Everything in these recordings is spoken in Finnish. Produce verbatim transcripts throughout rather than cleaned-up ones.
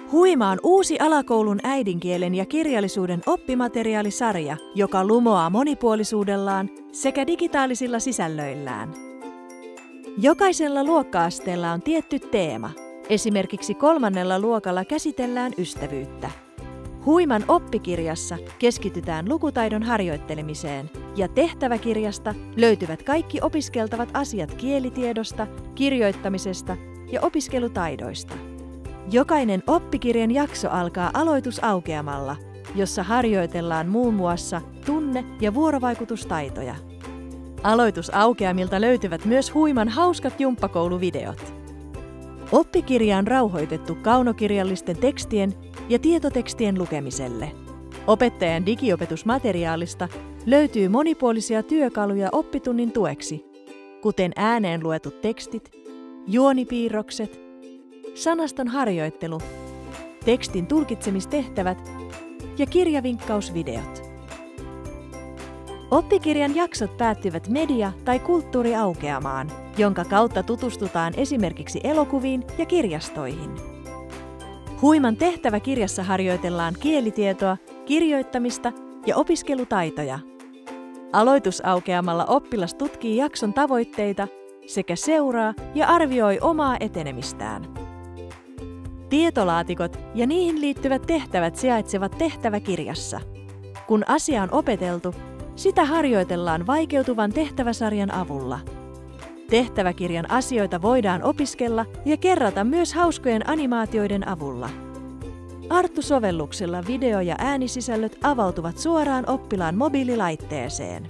Huima on uusi alakoulun äidinkielen ja kirjallisuuden oppimateriaalisarja, joka lumoaa monipuolisuudellaan sekä digitaalisilla sisällöillään. Jokaisella luokka-asteella on tietty teema. Esimerkiksi kolmannella luokalla käsitellään ystävyyttä. Huiman oppikirjassa keskitytään lukutaidon harjoittelemiseen ja tehtäväkirjasta löytyvät kaikki opiskeltavat asiat kielitiedosta, kirjoittamisesta ja opiskelutaidoista. Jokainen oppikirjan jakso alkaa aloitusaukeamalla, jossa harjoitellaan muun muassa tunne- ja vuorovaikutustaitoja. Aloitusaukeamilta löytyvät myös Huiman hauskat jumppakouluvideot. Oppikirja on rauhoitettu kaunokirjallisten tekstien ja tietotekstien lukemiselle. Opettajan digiopetusmateriaalista löytyy monipuolisia työkaluja oppitunnin tueksi, kuten ääneen luetut tekstit, juonipiirrokset, sanaston harjoittelu, tekstin tulkitsemistehtävät ja kirjavinkkausvideot. Oppikirjan jaksot päättyvät media- tai kulttuuriaukeamaan, jonka kautta tutustutaan esimerkiksi elokuviin ja kirjastoihin. Huiman tehtäväkirjassa harjoitellaan kielitietoa, kirjoittamista ja opiskelutaitoja. Aloitusaukeamalla oppilas tutkii jakson tavoitteita sekä seuraa ja arvioi omaa etenemistään. Tietolaatikot ja niihin liittyvät tehtävät sijaitsevat tehtäväkirjassa. Kun asia on opeteltu, sitä harjoitellaan vaikeutuvan tehtäväsarjan avulla. Tehtäväkirjan asioita voidaan opiskella ja kerrata myös hauskojen animaatioiden avulla. Arttu-sovelluksella video- ja äänisisällöt avautuvat suoraan oppilaan mobiililaitteeseen.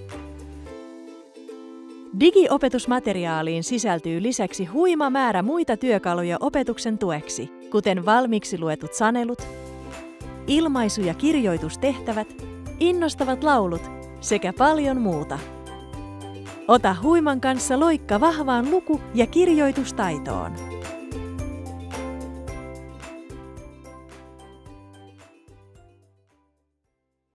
Digiopetusmateriaaliin sisältyy lisäksi huima määrä muita työkaluja opetuksen tueksi, kuten valmiiksi luetut sanelut, ilmaisu- ja kirjoitustehtävät, innostavat laulut sekä paljon muuta. Ota Huiman kanssa loikka vahvaan luku- ja kirjoitustaitoon.